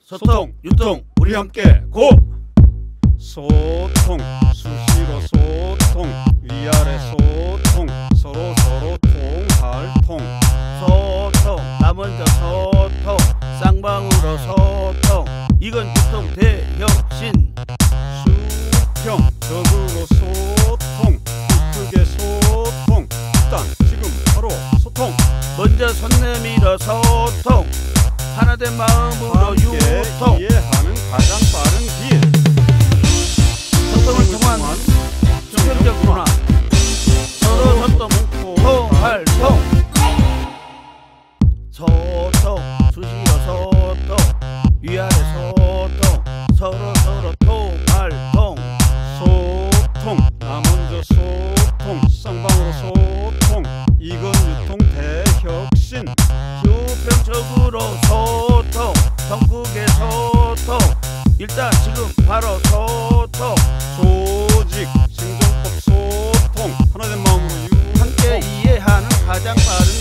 소통, 유통, 우리 함께 고! 소통, 수시로 소통, 위아래 소통, 서로 통할 통. 소통, 나 먼저 소통, 쌍방으로 소통, 이건 유통 대혁신. 수평, 적으로 소통, 크게 소통. 일단 지금 바로 소통. 먼저 손 내밀어 소통, 하나된 마음으로 유통. 이해하는 가장 빠른 길. 소통을 통한 수평적 문화, 서로 소통, 통할 통. 소통, 수시로 소통, 위아래 소통, 서로 통할 통. 소통, 나 먼저 소통, 쌍방으로 소통, 이건 유통 대혁신. 수평적으로 소통, 전국의 소통, 일단 지금 바로 소통. 조직, 행정법 소통, 하나된 마음으로 유통. 함께 이해하는 가장 빠른